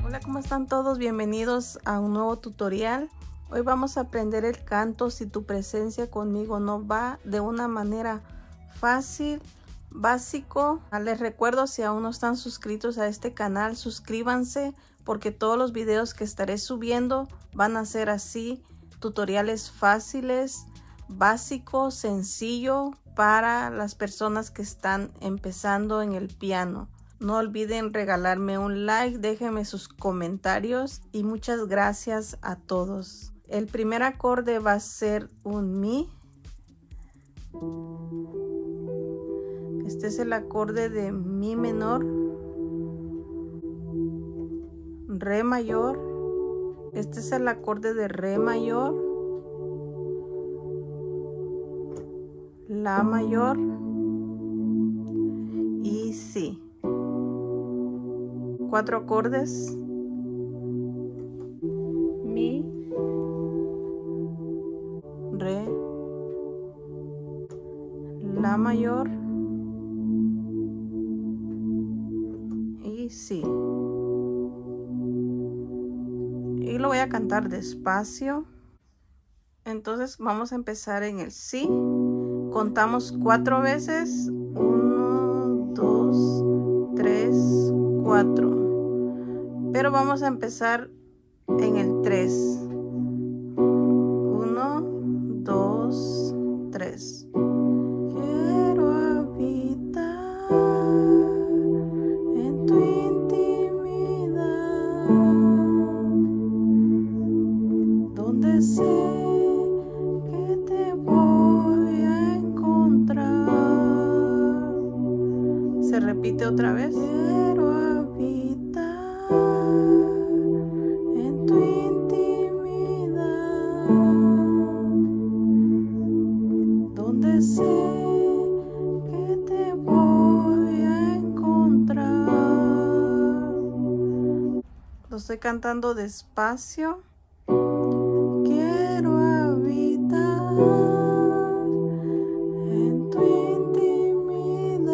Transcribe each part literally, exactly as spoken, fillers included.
Hola, ¿cómo están todos? Bienvenidos a un nuevo tutorial. Hoy vamos a aprender el canto Si tu presencia conmigo no va, de una manera fácil, básico. Les recuerdo, si aún no están suscritos a este canal, suscríbanse, porque todos los videos que estaré subiendo van a ser así, tutoriales fáciles, básicos, sencillo para las personas que están empezando en el piano. No olviden regalarme un like, déjenme sus comentarios y muchas gracias a todos. El primer acorde va a ser un mi. Este es el acorde de mi menor, re mayor. Este es el acorde de re mayor, la mayor y si. Cuatro acordes: mi, re, la mayor y si. Y lo voy a cantar despacio. Entonces vamos a empezar en el si. Contamos cuatro veces: uno, dos, tres, cuatro. Pero vamos a empezar en el tres. uno, dos, tres. Quiero habitar en tu intimidad, donde sé que te voy a encontrar. Se repite otra vez. Quiero habitar en tu intimidad, donde sé que te voy a encontrar. Lo estoy cantando despacio. Quiero habitar en tu intimidad,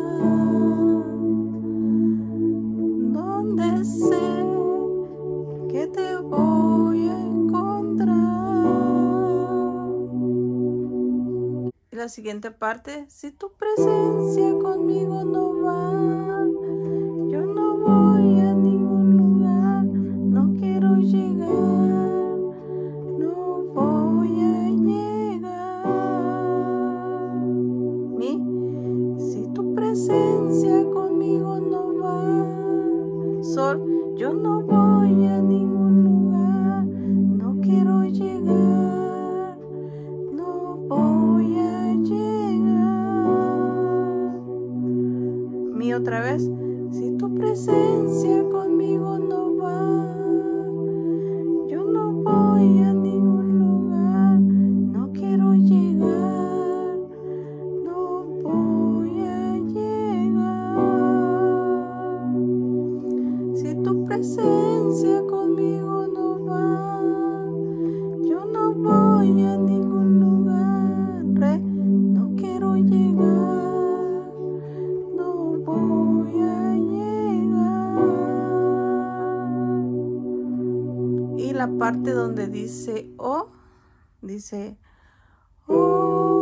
donde sé que te voy a encontrar. Y la siguiente parte: si tu presencia conmigo no va, yo no voy a ningún lugar, no quiero llegar, no voy a llegar. Mi, si tu presencia conmigo no va. Sol, yo no voy a ningún lugar, no quiero llegar, no voy a llegar. Mi otra vez: si tu presencia conmigo no va, yo no voy a ningún lugar, no quiero llegar, no voy a llegar. Si tu presencia conmigo no va, yo no voy a ningún lugar, re, no quiero llegar, no voy a llegar. Y la parte donde dice o, dice o.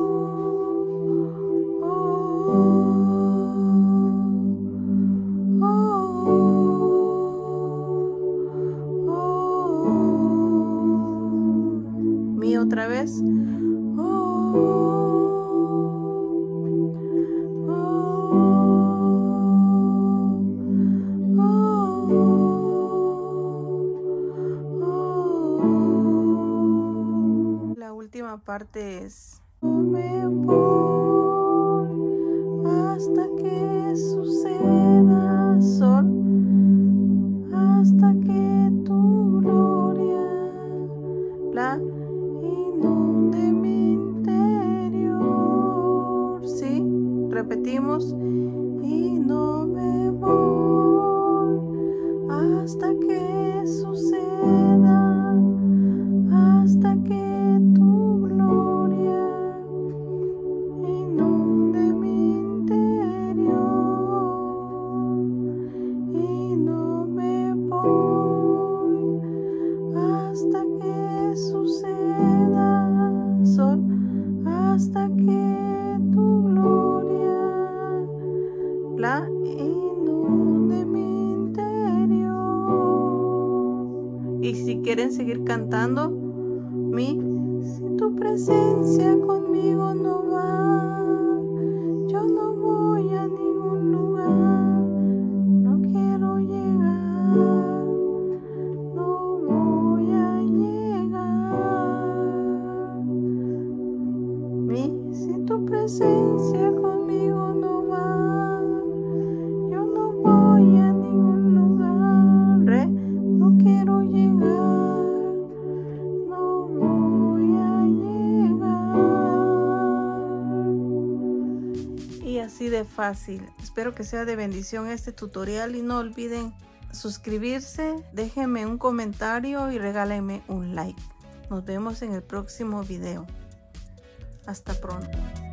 Otra vez. Oh, oh, oh, oh. La última parte es: no me voy hasta que suceda, sol, hasta que tu gloria la inunde mi interior. ¿Sí? Repetimos. Y no me voy hasta que suceda, hasta que tu gloria inunde mi interior. Y no me voy quieren seguir cantando mi si tu presencia conmigo no va, yo no voy a ningún lugar, no quiero llegar, no voy a llegar. Mi si tu presencia conmigo no va, yo no voy a ningún lugar, re, no quiero llegar, no voy a llegar. Y así de fácil. Espero que sea de bendición este tutorial y no olviden suscribirse, déjenme un comentario y regálenme un like. Nos vemos en el próximo video. Hasta pronto.